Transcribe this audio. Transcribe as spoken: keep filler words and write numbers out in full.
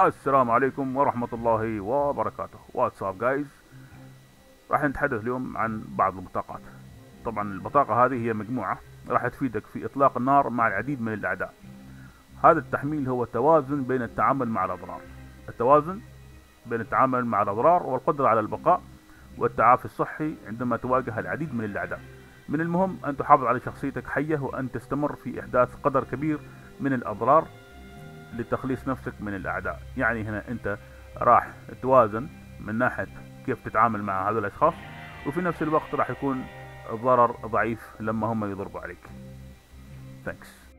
السلام عليكم ورحمة الله وبركاته. واتساب جايز، راح نتحدث اليوم عن بعض البطاقات. طبعا البطاقة هذه هي مجموعة راح تفيدك في إطلاق النار مع العديد من الأعداء. هذا التحميل هو توازن بين التعامل مع الأضرار التوازن بين التعامل مع الأضرار والقدرة على البقاء والتعافي الصحي عندما تواجه العديد من الأعداء. من المهم أن تحافظ على شخصيتك حية وأن تستمر في إحداث قدر كبير من الأضرار لتخليص نفسك من الأعداء. يعني هنا أنت راح توازن من ناحية كيف تتعامل مع هذول الأشخاص، وفي نفس الوقت راح يكون الضرر ضعيف لما هم يضربوا عليك. ثانكس.